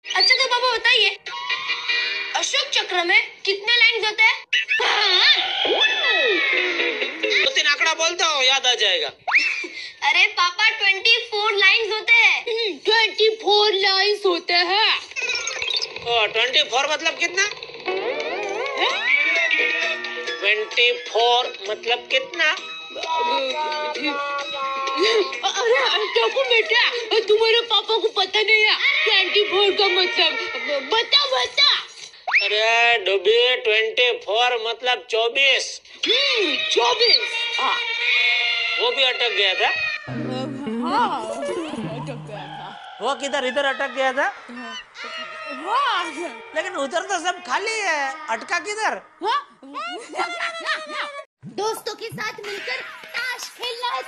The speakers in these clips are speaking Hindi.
अच्छा तो पापा बताइए, अशोक चक्र में कितने लाइन्स होते हैं? 2-3 आंकड़ा बोलता हूँ, याद आ जाएगा। अरे पापा 24 लाइन्स होते हैं। 24 लाइन्स होते हैं। 24 मतलब कितना? 24 मतलब कितना? अरे टोकू बेटा, तुम्हारे पापा को पता नहीं है 24 का मतलब। बता बता। अरे डुबी, 24 मतलब 24। 24। हाँ वो भी अटक गया था। हाँ अटक गया था। वो किधर इधर अटक गया था? हाँ लेकिन उधर तो सब खाली है, अटका किधर? दोस्तों के साथ मिलकर ताश खेलना है।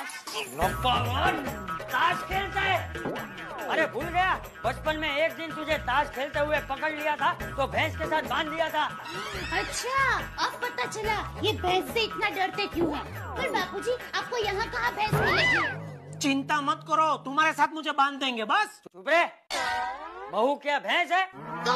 ताश खेलता है? अरे भूल गया, बचपन में एक दिन तुझे ताश खेलते हुए पकड़ लिया था तो भैंस के साथ बांध दिया था। अच्छा, अब पता चला ये भैंस से इतना डरते क्यों है। पर बापूजी, आपको यहाँ कहाँ भैंस मिलेगी? चिंता मत करो, तुम्हारे साथ मुझे बांध देंगे बस। चुप रे, बहू क्या भैंस है?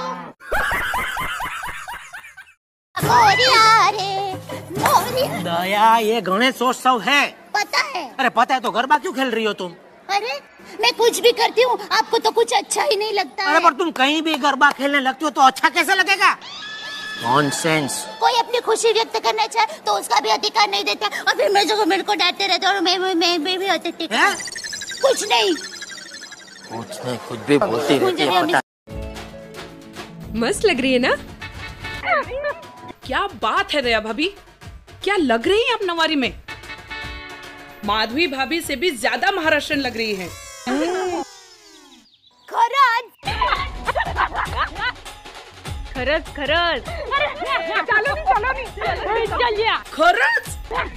मोरिया रे मोरिया। दया, ये गणेशोत्सव है। पता है। अरे पता है तो गरबा क्यों खेल रही हो तुम? अरे मैं कुछ भी करती हूँ, आपको तो कुछ अच्छा ही नहीं लगता अरे है। पर तुम कहीं भी गरबा खेलने लगती हो तो अच्छा कैसे लगेगा? नॉनसेंस। कोई अपनी खुशी व्यक्त करना चाहे तो उसका भी अधिकार नहीं देता, और फिर मेरे को डांटते रहते और मैं भी होती थी। कुछ नहीं, खुद भी बोलती रहती है, पता। मस्त लग रही है ना? क्या बात है दया भाभी, क्या लग रही है आप नवारी में। माधवी भाभी से भी ज्यादा महाराष्ट्रन लग रही है। खरंच खरंच। खरंच?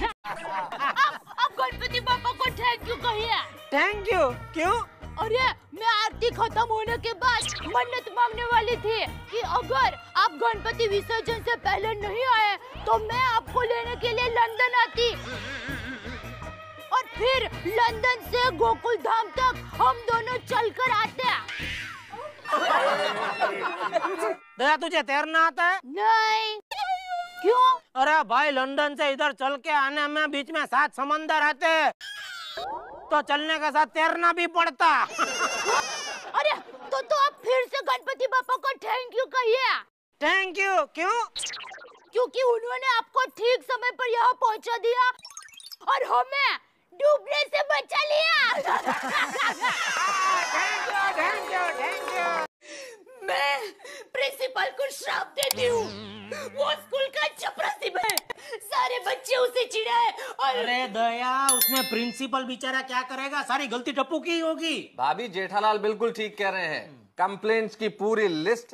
आप गणपति बाबा को थैंक यू कहिए। Thank you. क्यों? अरे मैं आरती खत्म होने के बाद मन्नत मांगने वाली थी कि अगर आप गणपति विसर्जन से पहले नहीं आए तो मैं आपको लेने के लिए लंदन आती, और फिर लंदन से गोकुल धाम तक हम दोनों चलकर आते। दया, तुझे तैरना आता है? नहीं। क्यों? अरे भाई, लंदन से इधर चल के आने में बीच में 7 समंदर आते हैं, तो चलने के साथ तैरना भी पड़ता। अरे तो आप फिर से गणपति बाबा को थैंक यू कहिए। Thank you. क्यों? क्योंकि उन्होंने आपको ठीक समय पर यहाँ पहुँचा दिया और हमें डूबने से बचा लिया। Thank you. मैं प्रिंसिपल को श्राप देती हूँ। वो स्कूल का चपरासी है, सारे बच्चे उसे चिढ़ाए और। अरे दया, उसमें प्रिंसिपल बेचारा क्या करेगा, सारी गलती टप्पू की होगी। भाभी, जेठालाल बिल्कुल ठीक कह रहे हैं। कंप्लेंट्स की पूरी लिस्ट